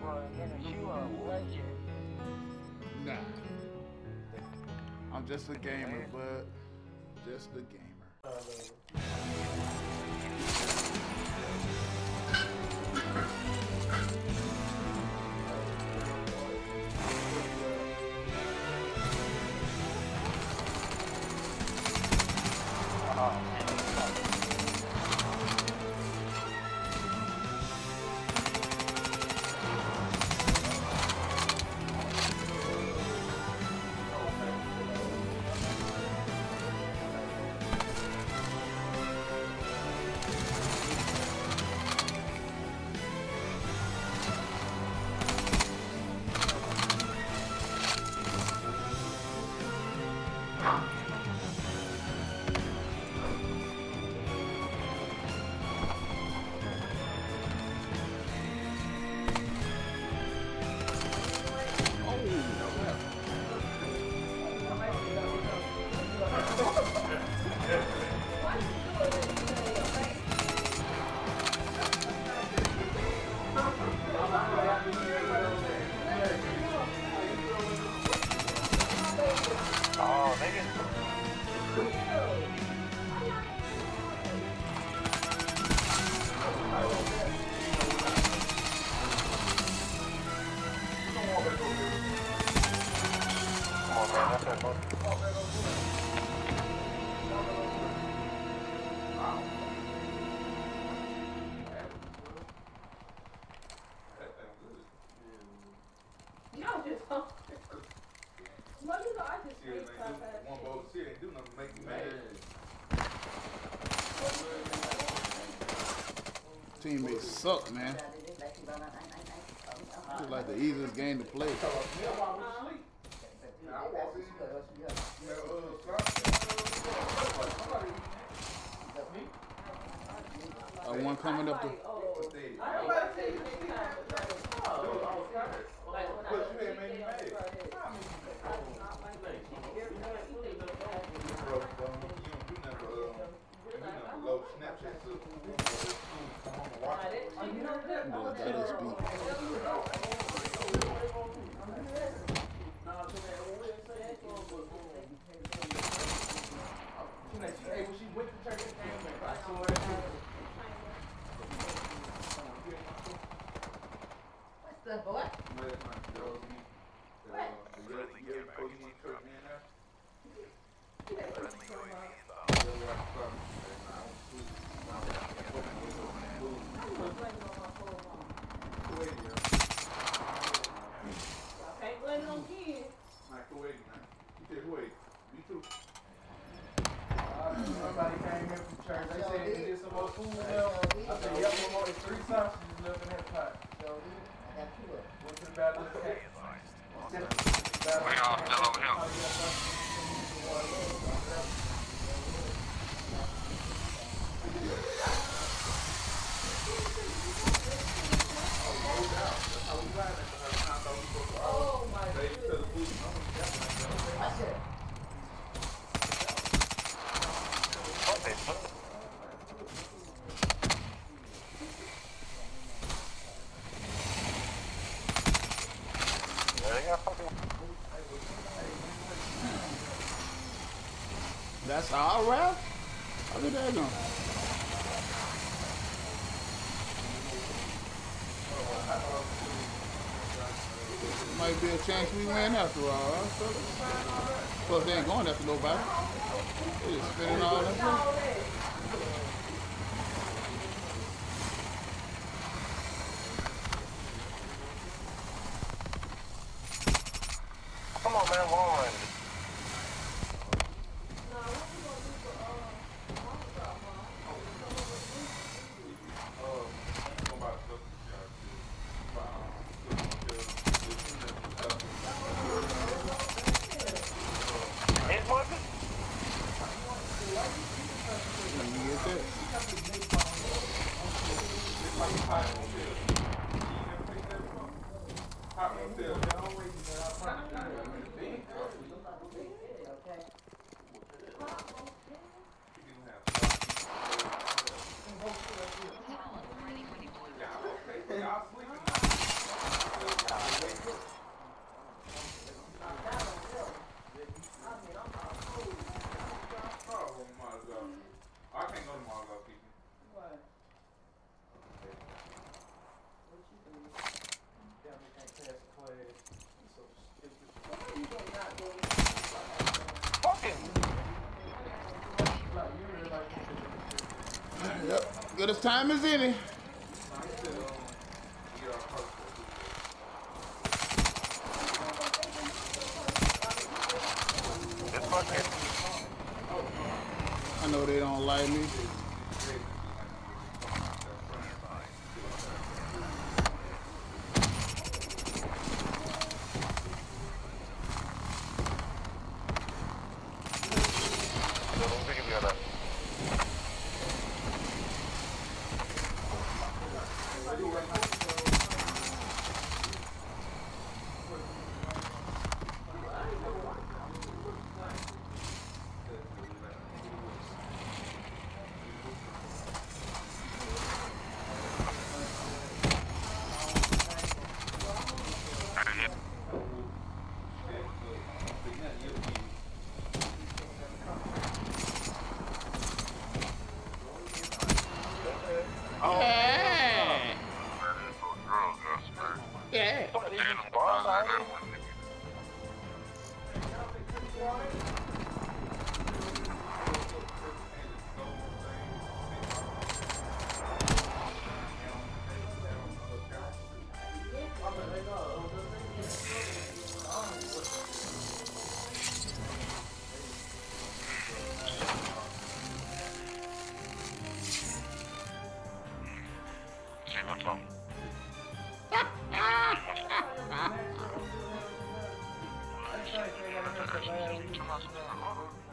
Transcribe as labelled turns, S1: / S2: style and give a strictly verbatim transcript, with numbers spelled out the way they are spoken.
S1: Nah. I'm just a gamer, but just a gamer. Teammates suck, man. It's like the easiest game to play. Uh, one coming up to. Boy, that is beat.
S2: What's the boy?
S3: Somebody came here from church. They said they did some more food now. I said, yep, one more. It's three sausages left in that pot. Went to the bathroom.
S4: We all still over here.
S2: Oh my goodness.
S1: That's our route? How did that go? Might be a chance we win after all, huh? Plus, they ain't going after nobody. They just spinning all that stuff.
S4: Come on, man, long range.
S1: But as time as any.
S4: It's fucking.
S1: I know they don't like me. Yeah. Yeah.
S3: That's right, they got enough to buy a week.